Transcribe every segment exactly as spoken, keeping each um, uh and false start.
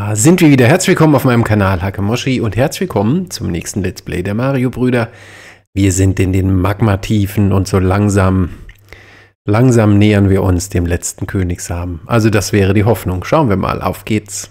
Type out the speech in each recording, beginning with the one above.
Da sind wir wieder. Herzlich willkommen auf meinem Kanal Hakemoshi und herzlich willkommen zum nächsten Let's Play der Mario-Brüder. Wir sind in den Magmatiefen und so langsam, langsam nähern wir uns dem letzten Königshaben. Also das wäre die Hoffnung. Schauen wir mal, auf geht's.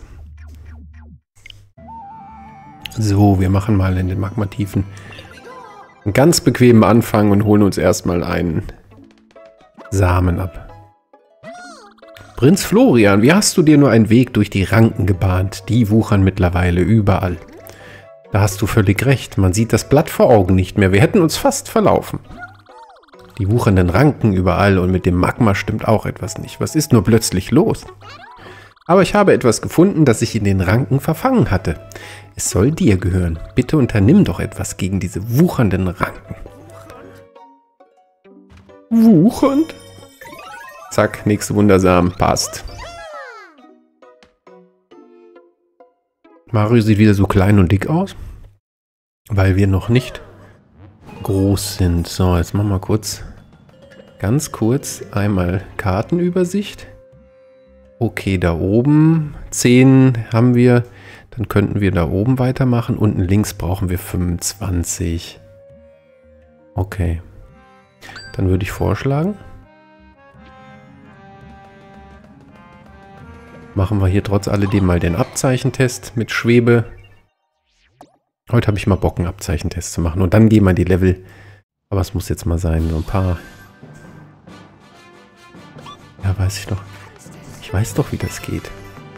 So, wir machen mal in den Magmatiefen einen ganz bequemen Anfang und holen uns erstmal einen Samen ab. Prinz Florian, wie hast du dir nur einen Weg durch die Ranken gebahnt? Die wuchern mittlerweile überall. Da hast du völlig recht. Man sieht das Blatt vor Augen nicht mehr. Wir hätten uns fast verlaufen. Die wuchernden Ranken überall und mit dem Magma stimmt auch etwas nicht. Was ist nur plötzlich los? Aber ich habe etwas gefunden, das ich in den Ranken verfangen hatte. Es soll dir gehören. Bitte unternimm doch etwas gegen diese wuchernden Ranken. Wuchernd? Zack, nächste Wundersamen. Passt. Mario sieht wieder so klein und dick aus. Weil wir noch nicht groß sind. So, jetzt machen wir kurz, ganz kurz einmal Kartenübersicht. Okay, da oben zehn haben wir. Dann könnten wir da oben weitermachen. Unten links brauchen wir fünfundzwanzig. Okay. Dann würde ich vorschlagen, machen wir hier trotz alledem mal den Abzeichentest mit Schwebe. Heute habe ich mal Bock, einen Abzeichentest zu machen. Und dann gehen wir die Level. Aber es muss jetzt mal sein, so ein paar. Ja, weiß ich doch. Ich weiß doch, wie das geht.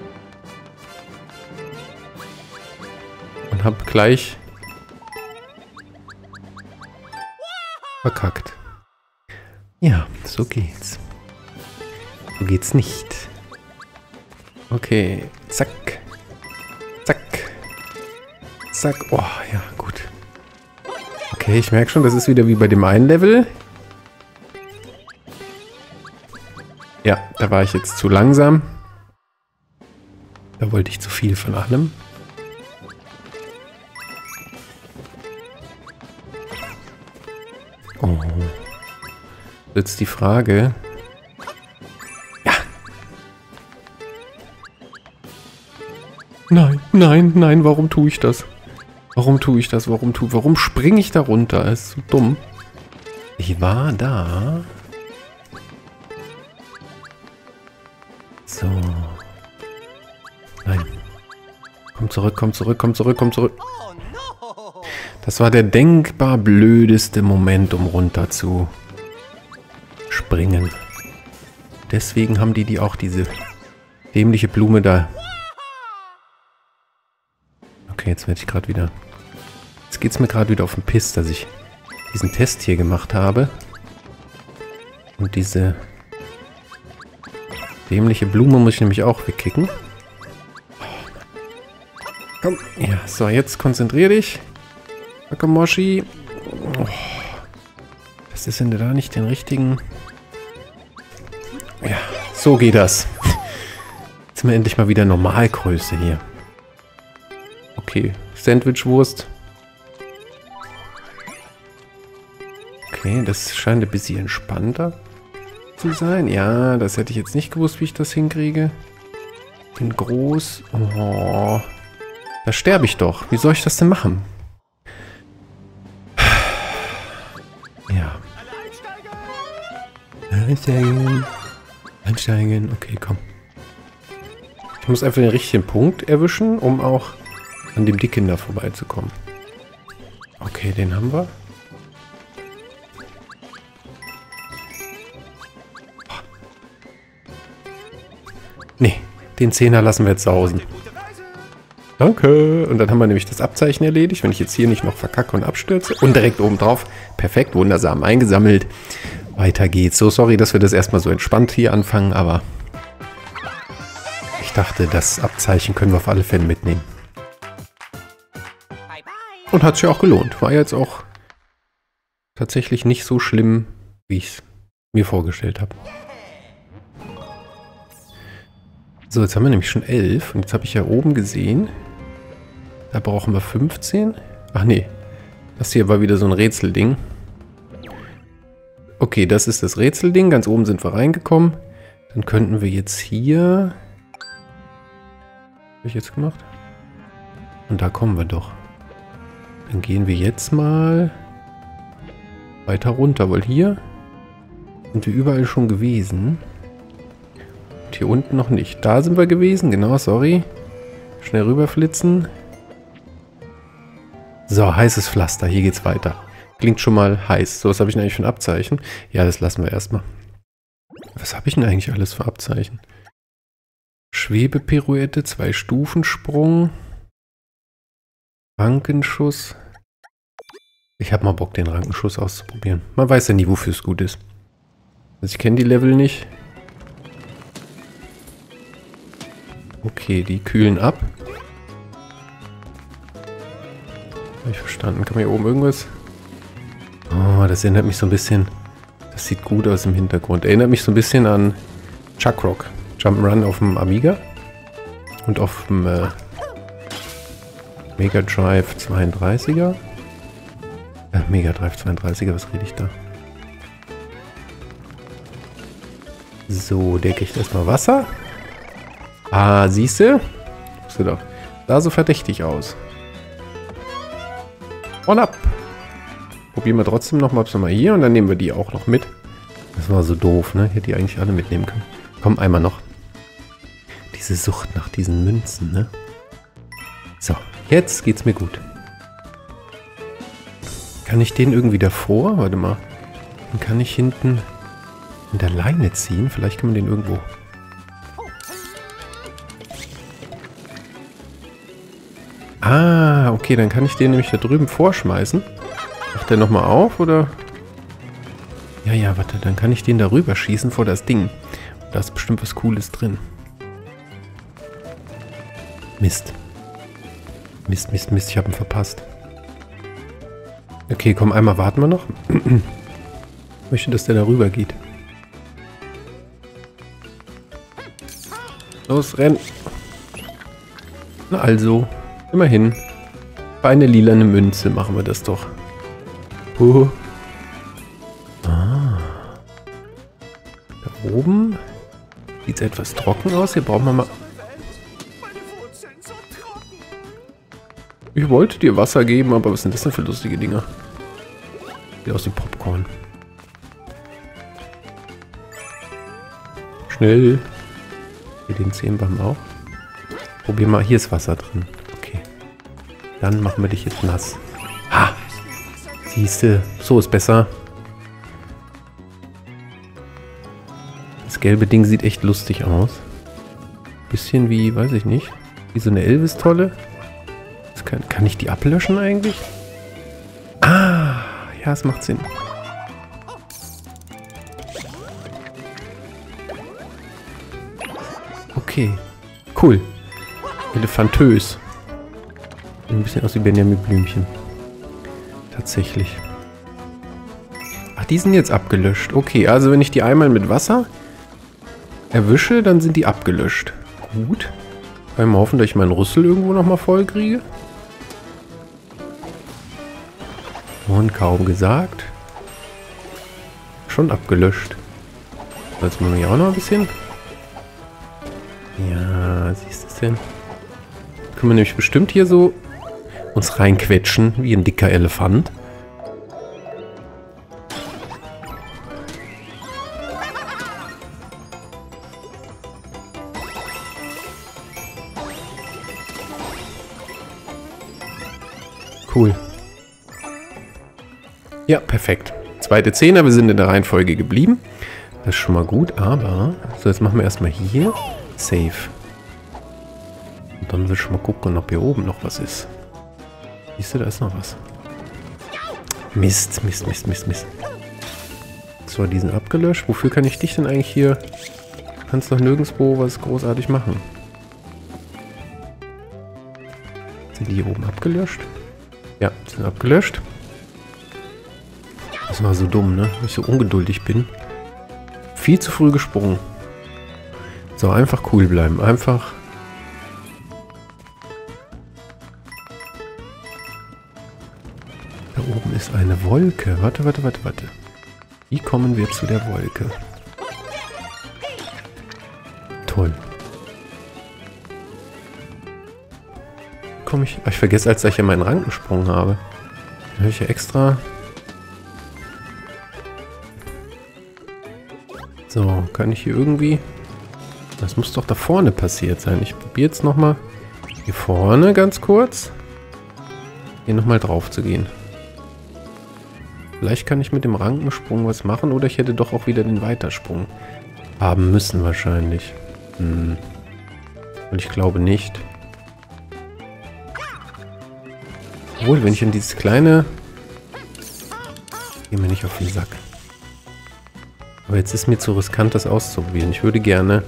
Und habe gleich verkackt. Ja, so geht's. So geht's nicht. Okay, zack, zack, zack, oh, ja, gut. Okay, ich merke schon, das ist wieder wie bei dem einen Level. Ja, da war ich jetzt zu langsam. Da wollte ich zu viel von allem. Oh. Jetzt die Frage. Nein, nein, nein, warum tue ich das? Warum tue ich das? Warum tue Warum springe ich da runter? Das ist so dumm. Ich war da. So. Nein. Komm zurück, komm zurück, komm zurück, komm zurück. Das war der denkbar blödeste Moment, um runter zu springen. Deswegen haben die, die auch diese dämliche Blume da. Okay, jetzt werde ich gerade wieder... Jetzt geht es mir gerade wieder auf den Piss, dass ich diesen Test hier gemacht habe. Und diese dämliche Blume muss ich nämlich auch wegkicken. Komm, ja, so, jetzt konzentrier dich. Hakemoshi. Oh, das ist denn da nicht den richtigen... Ja, so geht das. Jetzt sind wir endlich mal wieder Normalgröße hier. Okay, Sandwichwurst. Okay, das scheint ein bisschen entspannter zu sein. Ja, das hätte ich jetzt nicht gewusst, wie ich das hinkriege. Den groß. Oh, da sterbe ich doch. Wie soll ich das denn machen? Ja. Einsteigen. Einsteigen. Okay, komm. Ich muss einfach den richtigen Punkt erwischen, um auch an dem Dicken da vorbeizukommen. Okay, den haben wir. Nee, den Zehner lassen wir jetzt sausen. Danke. Und dann haben wir nämlich das Abzeichen erledigt. Wenn ich jetzt hier nicht noch verkacke und abstürze. Und direkt oben drauf. Perfekt, wundersam eingesammelt. Weiter geht's. So, sorry, dass wir das erstmal so entspannt hier anfangen, aber ich dachte, das Abzeichen können wir auf alle Fälle mitnehmen. Und hat sich auch gelohnt. War jetzt auch tatsächlich nicht so schlimm, wie ich es mir vorgestellt habe. So, jetzt haben wir nämlich schon elf. Und jetzt habe ich ja oben gesehen, da brauchen wir fünfzehn. Ach nee, das hier war wieder so ein Rätselding. Okay, das ist das Rätselding. Ganz oben sind wir reingekommen. Dann könnten wir jetzt hier Habe ich jetzt gemacht? Und da kommen wir doch. Dann gehen wir jetzt mal weiter runter, weil hier sind wir überall schon gewesen. Und hier unten noch nicht. Da sind wir gewesen, genau, sorry. Schnell rüberflitzen. So, heißes Pflaster, hier geht's weiter. Klingt schon mal heiß. So, was habe ich denn eigentlich für ein Abzeichen? Ja, das lassen wir erstmal. Was habe ich denn eigentlich alles für Abzeichen? Schwebepirouette, zwei Stufensprung, Rankenschuss. Ich habe mal Bock, den Rankenschuss auszuprobieren. Man weiß ja nie, wofür es gut ist. Also ich kenne die Level nicht. Okay, die kühlen ab. Habe ich verstanden. Kann man hier oben irgendwas... Oh, das erinnert mich so ein bisschen... Das sieht gut aus im Hintergrund. Erinnert mich so ein bisschen an Chuck Rock. Jump'n'Run auf dem Amiga. Und auf dem äh, Mega Drive zweiunddreißiger. Äh, Mega Drive zweiunddreißiger, was rede ich da? So, der kriegt erstmal Wasser. Ah, siehst du? Wusste doch. Sah so verdächtig aus. On up! Probieren wir trotzdem noch mal hier und dann nehmen wir die auch noch mit. Das war so doof, ne? Ich hätte die eigentlich alle mitnehmen können. Komm, einmal noch. Diese Sucht nach diesen Münzen, ne? So, jetzt geht's mir gut. Kann ich den irgendwie davor? Warte mal. Den kann ich hinten in der Leine ziehen. Vielleicht kann man den irgendwo... Ah, okay, dann kann ich den nämlich da drüben vorschmeißen. Macht der nochmal auf, oder? Ja, ja, warte, dann kann ich den da rüber schießen vor das Ding. Da ist bestimmt was Cooles drin. Mist. Mist, Mist, Mist, ich habe ihn verpasst. Okay, komm, einmal warten wir noch. Ich möchte, dass der da rüber geht. Los, renn. Na also, immerhin. Bei einer lilane Münze machen wir das doch. Uh. Ah. Da oben sieht es etwas trocken aus. Hier brauchen wir mal... Ich wollte dir Wasser geben, aber was sind das denn für lustige Dinger? Sieht aus wie Popcorn. Schnell. Hier den Zehnbaum auch. Probier mal. Hier ist Wasser drin. Okay. Dann machen wir dich jetzt nass. Ha! Siehste, so ist besser. Das gelbe Ding sieht echt lustig aus. Bisschen wie, weiß ich nicht, wie so eine Elvis-Tolle. Kann, kann ich die ablöschen eigentlich? Ah, ja, es macht Sinn. Okay, cool. Elefantös. Ein bisschen aus wie Benjamin Blümchen. Tatsächlich. Ach, die sind jetzt abgelöscht. Okay, also wenn ich die einmal mit Wasser erwische, dann sind die abgelöscht. Gut. Einmal hoffen, dass ich meinen Rüssel irgendwo nochmal voll kriege. Und kaum gesagt. Schon abgelöscht. Jetzt machen wir hier auch noch ein bisschen. Ja, siehst du es denn? Können wir nämlich bestimmt hier so uns reinquetschen, wie ein dicker Elefant. Cool. Ja, perfekt. Zweite Zehner, wir sind in der Reihenfolge geblieben. Das ist schon mal gut, aber... So, jetzt machen wir erstmal hier. Save. Und dann will ich schon mal gucken, ob hier oben noch was ist. Siehst du, da ist noch was. Mist, Mist, Mist, Mist, Mist. So, die sind abgelöscht. Wofür kann ich dich denn eigentlich hier... Du kannst doch nirgendwo was großartig machen. Sind die hier oben abgelöscht? Ja, sind abgelöscht. Das war so dumm, ne? Weil ich so ungeduldig bin. Viel zu früh gesprungen. So, einfach cool bleiben. Einfach... Da oben ist eine Wolke. Warte, warte, warte, warte. Wie kommen wir zu der Wolke? komme ich... Ich vergesse, als ich ja meinen Rankensprung habe. Da habe ich ja extra... So, kann ich hier irgendwie... Das muss doch da vorne passiert sein. Ich probiere jetzt nochmal hier vorne ganz kurz. Hier nochmal drauf zu gehen. Vielleicht kann ich mit dem Rankensprung was machen oder ich hätte doch auch wieder den Weitersprung haben müssen wahrscheinlich. Hm. Und ich glaube nicht. Obwohl, wenn ich in dieses kleine... Geh mir nicht auf den Sack. Aber jetzt ist mir zu riskant, das auszuprobieren. Ich würde gerne...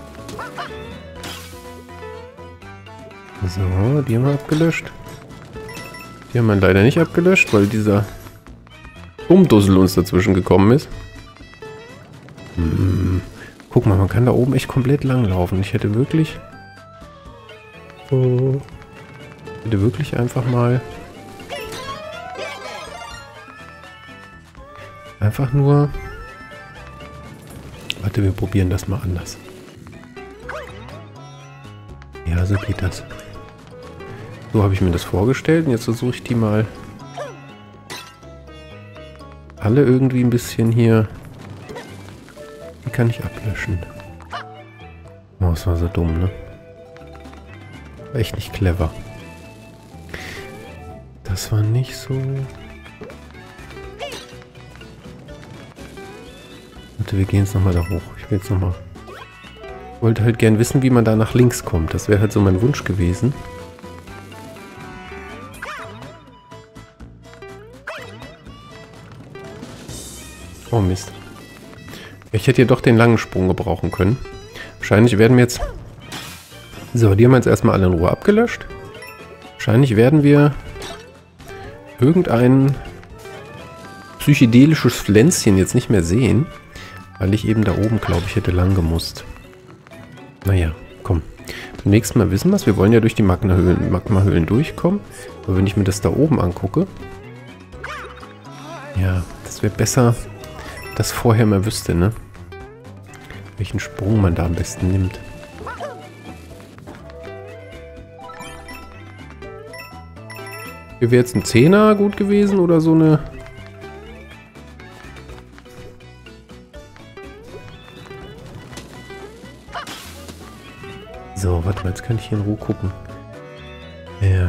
So, die haben wir abgelöscht. Die haben wir leider nicht abgelöscht, weil dieser Umdussel uns dazwischen gekommen ist. Hm. Guck mal, man kann da oben echt komplett langlaufen. Ich hätte wirklich... Oh, ich hätte wirklich einfach mal... Einfach nur... Warte, wir probieren das mal anders. Ja, so geht das. So habe ich mir das vorgestellt und jetzt versuche ich die mal alle irgendwie ein bisschen hier... Die kann ich ablöschen. Oh, das war so dumm, ne? War echt nicht clever. Das war nicht so... Warte, wir gehen jetzt nochmal da hoch. Ich will jetzt nochmal... Ich wollte halt gern wissen, wie man da nach links kommt. Das wäre halt so mein Wunsch gewesen. Oh Mist. Ich hätte hier doch den langen Sprung gebrauchen können. Wahrscheinlich werden wir jetzt... So, die haben wir jetzt erstmal alle in Ruhe abgelöscht. Wahrscheinlich werden wir irgendein psychedelisches Pflänzchen jetzt nicht mehr sehen. Weil ich eben da oben, glaube ich, hätte lang gemusst. Naja, komm. Beim nächsten Mal wissen wir es. Wir wollen ja durch die Magmahöhlen, Magmahöhlen durchkommen. Aber wenn ich mir das da oben angucke... Ja, das wäre besser, das vorher mal wüsste, ne? Welchen Sprung man da am besten nimmt. Hier wäre jetzt ein Zehner gut gewesen oder so eine... So, warte mal, jetzt kann ich hier in Ruhe gucken. Ja.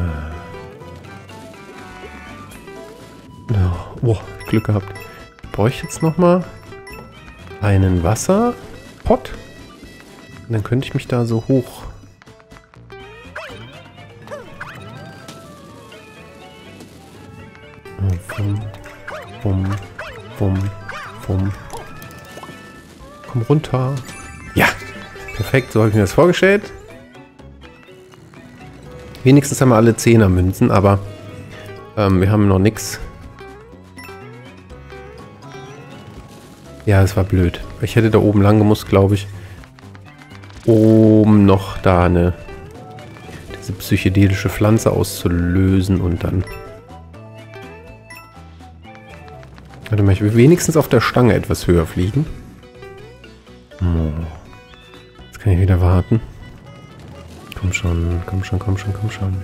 Oh, boah, Glück gehabt. Ich bräuchte jetzt nochmal einen Wasserpott. Und dann könnte ich mich da so hoch... Bum, bum, bum, bum. Komm runter. Ja, perfekt, so habe ich mir das vorgestellt. Wenigstens haben wir alle Zehner-Münzen, aber ähm, wir haben noch nichts. Ja, es war blöd. Ich hätte da oben lang gemusst, glaube ich. Um noch da eine diese psychedelische Pflanze auszulösen und dann... Warte mal, ich will wenigstens auf der Stange etwas höher fliegen. Jetzt kann ich wieder warten. Komm schon, komm schon, komm schon, komm schon.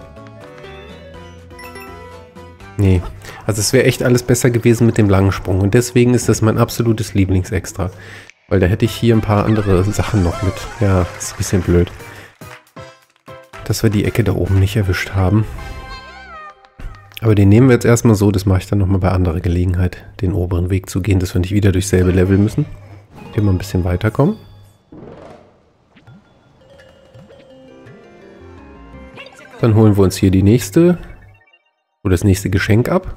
Nee, also es wäre echt alles besser gewesen mit dem langen Sprung. Und deswegen ist das mein absolutes Lieblingsextra. Weil da hätte ich hier ein paar andere Sachen noch mit. Ja, ist ein bisschen blöd. Dass wir die Ecke da oben nicht erwischt haben. Aber den nehmen wir jetzt erstmal so. Das mache ich dann nochmal bei anderer Gelegenheit, den oberen Weg zu gehen, dass wir nicht wieder durchs selbe Level müssen. Immer ein bisschen weiterkommen. Dann holen wir uns hier die nächste oder das nächste Geschenk ab.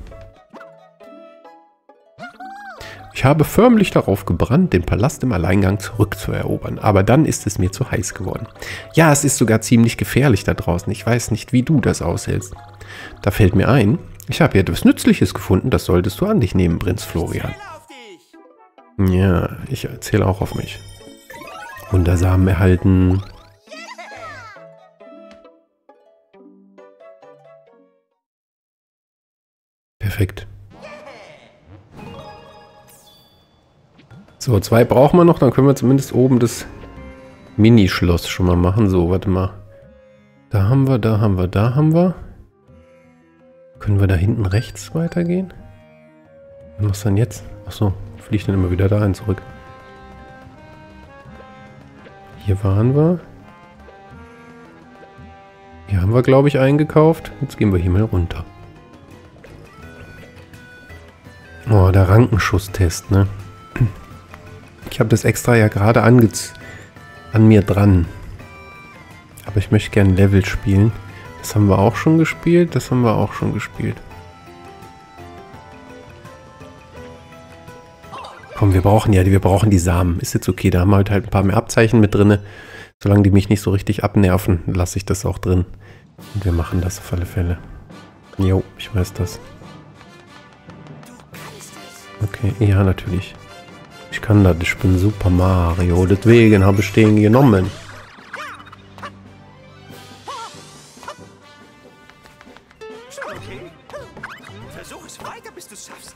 Ich habe förmlich darauf gebrannt, den Palast im Alleingang zurückzuerobern, aber dann ist es mir zu heiß geworden. Ja, es ist sogar ziemlich gefährlich da draußen. Ich weiß nicht, wie du das aushältst. Da fällt mir ein, ich habe hier etwas Nützliches gefunden, das solltest du an dich nehmen, Prinz Florian. Ja, ich erzähle auch auf mich. Wundersamen erhalten. Perfekt. So, zwei brauchen wir noch, dann können wir zumindest oben das Minischloss schon mal machen. So, warte mal. Da haben wir, da haben wir, da haben wir. Können wir da hinten rechts weitergehen? Was machst du denn jetzt? Achso, fliegt dann immer wieder dahin zurück. Hier waren wir. Hier haben wir, glaube ich, eingekauft. Jetzt gehen wir hier mal runter. Oh, der Rankenschusstest, ne? Ich habe das extra ja gerade an mir dran. Aber ich möchte gerne Level spielen. Das haben wir auch schon gespielt. Das haben wir auch schon gespielt. Komm, wir brauchen ja, wir brauchen die Samen. Ist jetzt okay, da haben wir halt, halt ein paar mehr Abzeichen mit drin. Solange die mich nicht so richtig abnerven, lasse ich das auch drin. Und wir machen das auf alle Fälle. Jo, ich weiß das. Okay, ja, natürlich. Ich kann das, ich bin Super Mario. Deswegen habe ich den genommen. Okay. Versuch es weiter, bis du es schaffst.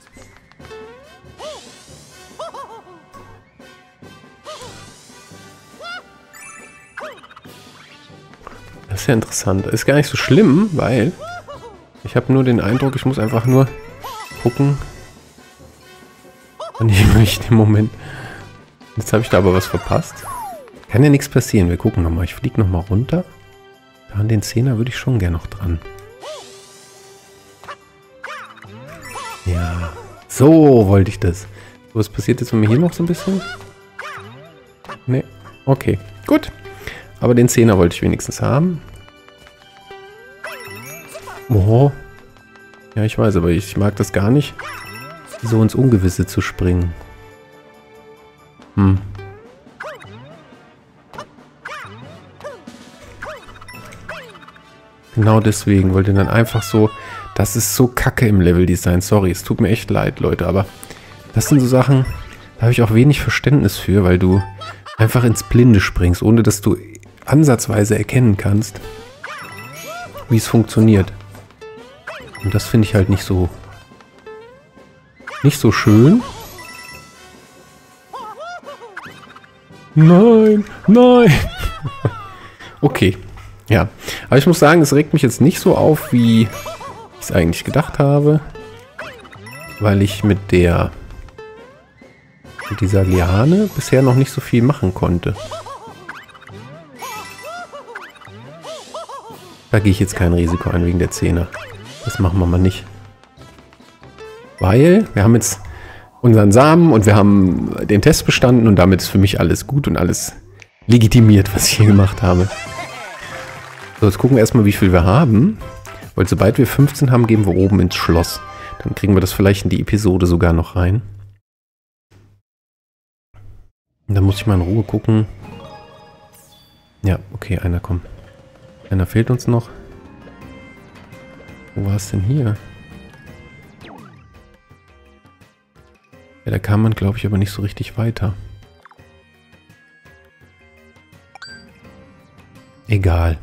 Das ist ja interessant. Ist gar nicht so schlimm, weil ich habe nur den Eindruck, ich muss einfach nur gucken, wann ich möchte im Moment. Jetzt habe ich da aber was verpasst. Kann ja nichts passieren. Wir gucken nochmal. Ich fliege nochmal runter. Da an den Zehner würde ich schon gerne noch dran. Ja, so wollte ich das. So, was passiert jetzt mit mir hier noch so ein bisschen? Ne, okay, gut. Aber den Zehner wollte ich wenigstens haben. Oh. Ja, ich weiß, aber ich mag das gar nicht, so ins Ungewisse zu springen. Hm. Genau deswegen wollte ich dann einfach so... Das ist so kacke im Leveldesign. Sorry, es tut mir echt leid, Leute. Aber das sind so Sachen, da habe ich auch wenig Verständnis für, weil du einfach ins Blinde springst, ohne dass du ansatzweise erkennen kannst, wie es funktioniert. Und das finde ich halt nicht so... Nicht so schön. Nein, nein. Okay, ja. Aber ich muss sagen, es regt mich jetzt nicht so auf, wie ich es eigentlich gedacht habe. Weil ich mit der... mit dieser Liane bisher noch nicht so viel machen konnte. Da gehe ich jetzt kein Risiko ein wegen der Zehner. Das machen wir mal nicht. Weil wir haben jetzt unseren Samen und wir haben den Test bestanden und damit ist für mich alles gut und alles legitimiert, was ich hier gemacht habe. So, jetzt gucken wir erstmal, wie viel wir haben. Weil sobald wir fünfzehn haben, gehen wir oben ins Schloss. Dann kriegen wir das vielleicht in die Episode sogar noch rein. Und dann muss ich mal in Ruhe gucken. Ja, okay, einer kommt. Einer fehlt uns noch. Wo war es denn hier? Ja, da kam man, glaube ich, aber nicht so richtig weiter. Egal.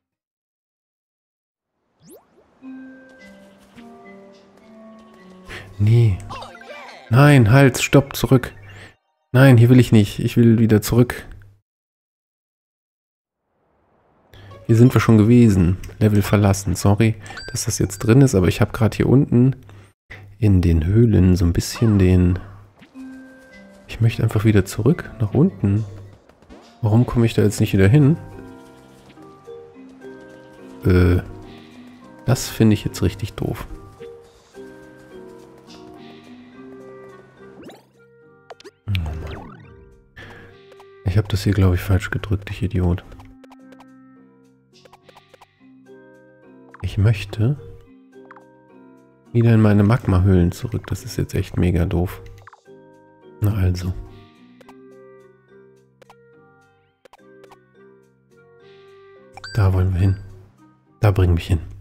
Nee. Nein, halt, stopp, zurück. Nein, hier will ich nicht. Ich will wieder zurück. Hier sind wir schon gewesen. Level verlassen. Sorry, dass das jetzt drin ist, aber ich habe gerade hier unten in den Höhlen so ein bisschen den... Ich möchte einfach wieder zurück, nach unten. Warum komme ich da jetzt nicht wieder hin? Äh, das finde ich jetzt richtig doof. Oh Mann. Ich habe das hier, glaube ich, falsch gedrückt, ich Idiot. Ich möchte wieder in meine Magma-Höhlen zurück. Das ist jetzt echt mega doof. Na also. Da wollen wir hin. Da bringen wir mich hin.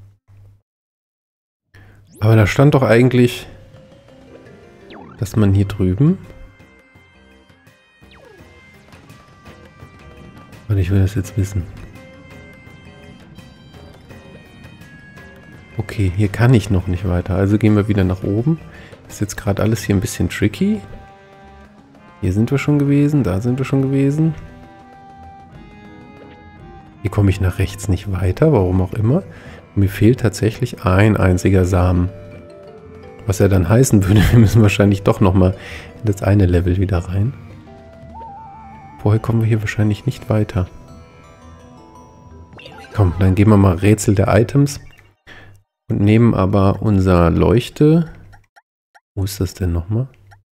Aber da stand doch eigentlich, dass man hier drüben... Und ich will das jetzt wissen. Okay, hier kann ich noch nicht weiter. Also gehen wir wieder nach oben. Ist jetzt gerade alles hier ein bisschen tricky. Hier sind wir schon gewesen, da sind wir schon gewesen. Hier komme ich nach rechts nicht weiter, warum auch immer. Mir fehlt tatsächlich ein einziger Samen. Was ja dann heißen würde, wir müssen wahrscheinlich doch nochmal in das eine Level wieder rein. Vorher kommen wir hier wahrscheinlich nicht weiter. Komm, dann gehen wir mal Rätsel der Items. Und nehmen aber unser Leuchte... Wo ist das denn nochmal?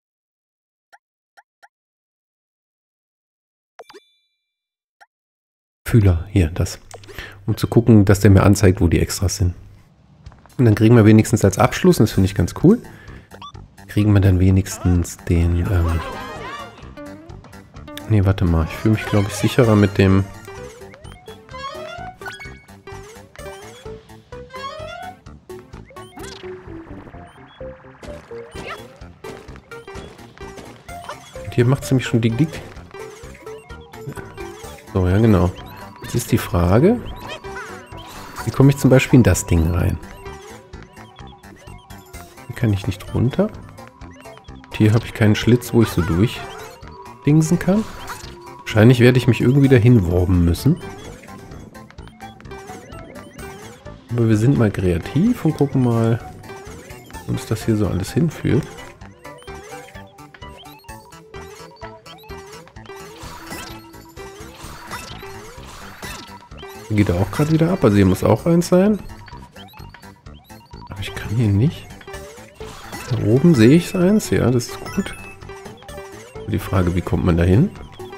Fühler, hier, das. Um zu gucken, dass der mir anzeigt, wo die Extras sind. Und dann kriegen wir wenigstens als Abschluss, und das finde ich ganz cool, kriegen wir dann wenigstens den... Ähm nee, warte mal, ich fühle mich, glaube ich, sicherer mit dem... Und hier macht es nämlich schon dick dick. So, ja genau. Jetzt ist die Frage, wie komme ich zum Beispiel in das Ding rein? Hier kann ich nicht runter. Und hier habe ich keinen Schlitz, wo ich so durchdingsen kann. Wahrscheinlich werde ich mich irgendwie dahin worben müssen. Aber wir sind mal kreativ und gucken mal, wo uns das hier so alles hinführt. Geht er auch gerade wieder ab, also hier muss auch eins sein. Aber ich kann hier nicht. Da oben sehe ich eins, ja, das ist gut. Die Frage, wie kommt man da hin?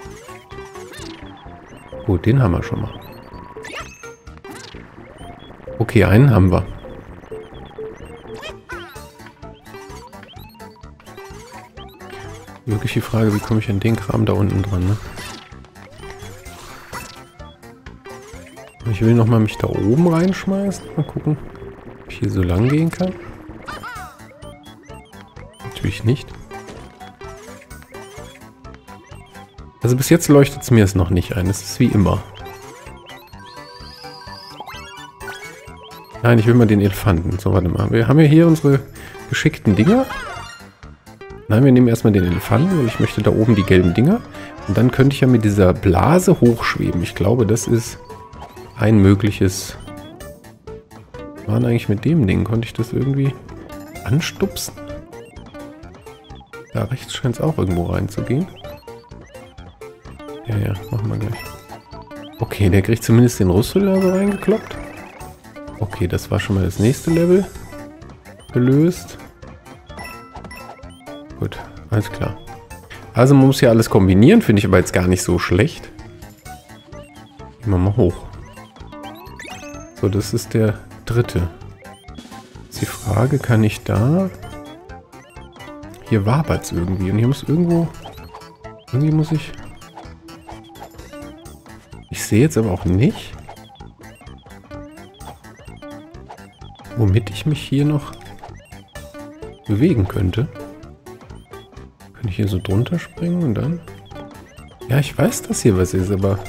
Gut, den haben wir schon mal. Okay, einen haben wir. Wirklich die Frage, wie komme ich an den Kram da unten dran, ne? Ich will nochmal mich da oben reinschmeißen. Mal gucken, ob ich hier so lang gehen kann. Natürlich nicht. Also bis jetzt leuchtet es mir es noch nicht ein. Es ist wie immer. Nein, ich will mal den Elefanten. So, warte mal. Wir haben ja hier unsere geschickten Dinger. Nein, wir nehmen erstmal den Elefanten, weil ich möchte da oben die gelben Dinger. Und dann könnte ich ja mit dieser Blase hochschweben. Ich glaube, das ist... ein mögliches... Was war denn eigentlich mit dem Ding? Konnte ich das irgendwie anstupsen? Da rechts scheint es auch irgendwo reinzugehen. Ja, ja, machen wir gleich. Okay, der kriegt zumindest den Rüssel da so reingekloppt. Okay, das war schon mal das nächste Level gelöst. Gut, alles klar. Also man muss hier alles kombinieren, finde ich aber jetzt gar nicht so schlecht. Gehen wir mal hoch. So, das ist der dritte. Jetzt die Frage, kann ich da... Hier wabert es irgendwie. Und hier muss irgendwo... Irgendwie muss ich... Ich sehe jetzt aber auch nicht, womit ich mich hier noch bewegen könnte. Kann ich hier so drunter springen und dann... Ja, ich weiß, dass hier was ist, aber...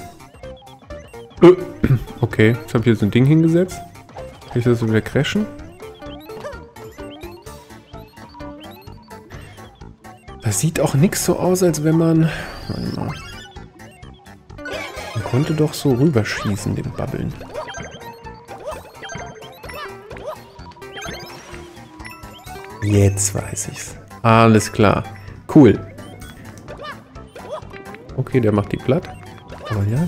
Okay, jetzt habe ich hier so ein Ding hingesetzt. Kann ich das so wieder crashen? Das sieht auch nichts so aus, als wenn man... Warte mal. Man konnte doch so rüberschießen, den Babbeln. Jetzt weiß ich's. Alles klar. Cool. Okay, der macht die platt. Aber ja...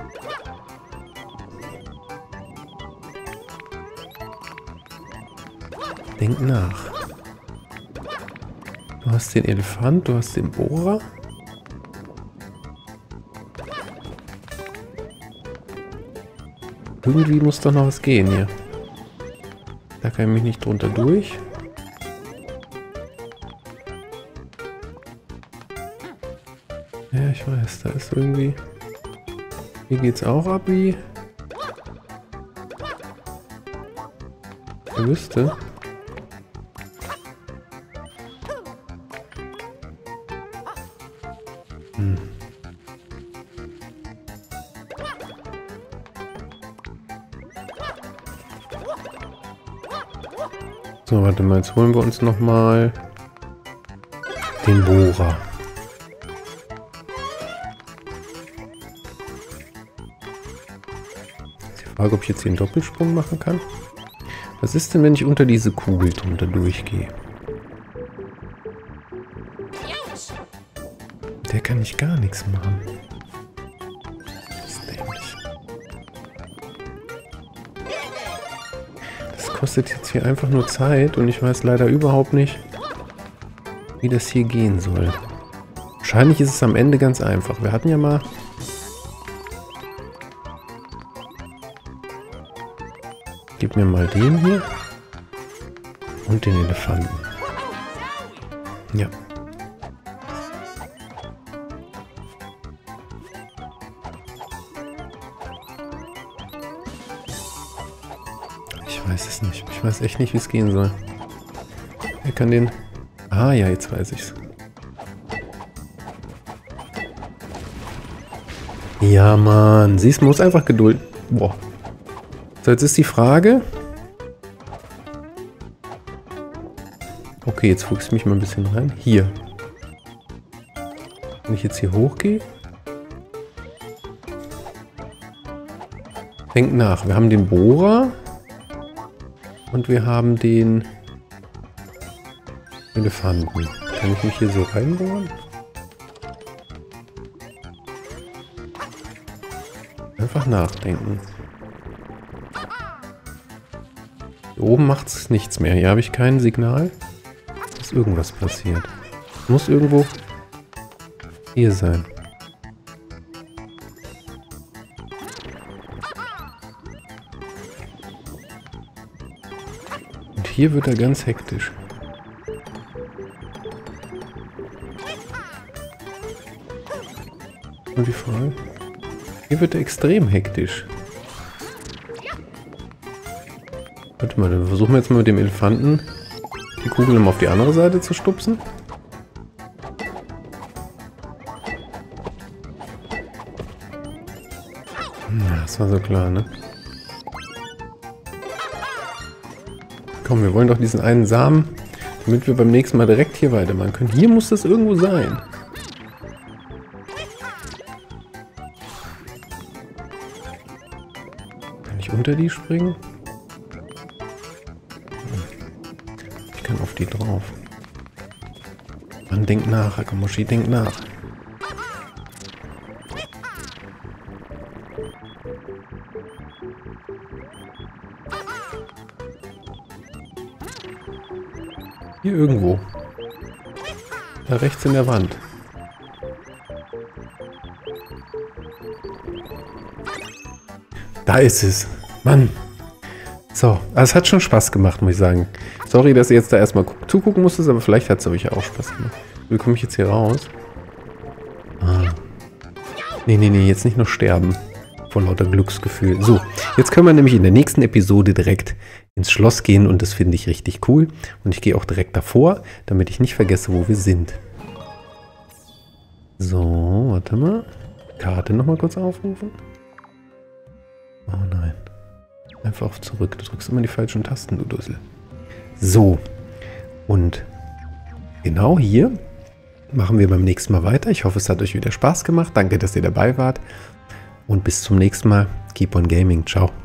Denk nach. Du hast den Elefant, du hast den Bohrer. Irgendwie muss doch noch was gehen hier. Da kann ich mich nicht drunter durch. Ja, ich weiß, da ist irgendwie... Hier geht's auch ab wie... Wer wüsste. Hm. So, warte mal, jetzt holen wir uns noch mal den Bohrer. Frage, ob ich jetzt hier einen Doppelsprung machen kann. Was ist denn, wenn ich unter diese Kugel drunter durchgehe? Der kann ich gar nichts machen. Das ist dämlich. Das kostet jetzt hier einfach nur Zeit und ich weiß leider überhaupt nicht, wie das hier gehen soll. Wahrscheinlich ist es am Ende ganz einfach. Wir hatten ja mal... Gib mir mal den hier. Und den Elefanten. Ja. Ich weiß es nicht. Ich weiß echt nicht, wie es gehen soll. Wer kann den... Ah ja, jetzt weiß ich's. Ja, Mann. Siehst du, muss einfach Geduld... Boah. So, jetzt ist die Frage... Okay, jetzt fuchse ich mich mal ein bisschen rein. Hier. Wenn ich jetzt hier hochgehe... Denk nach. Wir haben den Bohrer... Und wir haben den... Elefanten. Kann ich mich hier so reinbohren? Einfach nachdenken. Hier oben macht es nichts mehr. Hier habe ich kein Signal, dass irgendwas passiert. Muss irgendwo hier sein. Und hier wird er ganz hektisch. Und die Frage... Hier wird er extrem hektisch. Warte mal, dann versuchen wir jetzt mal mit dem Elefanten die Kugel immer auf die andere Seite zu stupsen. Ja, das war so klar, ne? Komm, wir wollen doch diesen einen Samen, damit wir beim nächsten Mal direkt hier weitermachen können. Hier muss das irgendwo sein. Kann ich unter die springen? Ich kann auf die drauf. Man denkt nach, Akamoshi denkt nach. Hier irgendwo. Da rechts in der Wand. Da ist es. Mann. So, es hat schon Spaß gemacht, muss ich sagen. Sorry, dass ihr jetzt da erstmal zugucken musstet, aber vielleicht hat es euch ja auch Spaß gemacht. Wie komme ich jetzt hier raus? Ah. Nee, nee, nee, jetzt nicht nur sterben. Vor lauter Glücksgefühl. So, jetzt können wir nämlich in der nächsten Episode direkt ins Schloss gehen und das finde ich richtig cool. Und ich gehe auch direkt davor, damit ich nicht vergesse, wo wir sind. So, warte mal. Karte nochmal kurz aufrufen. Oh nein. Einfach auf zurück. Du drückst immer die falschen Tasten, du Dussel. So. Und genau hier machen wir beim nächsten Mal weiter. Ich hoffe, es hat euch wieder Spaß gemacht. Danke, dass ihr dabei wart. Und bis zum nächsten Mal. Keep on Gaming. Ciao.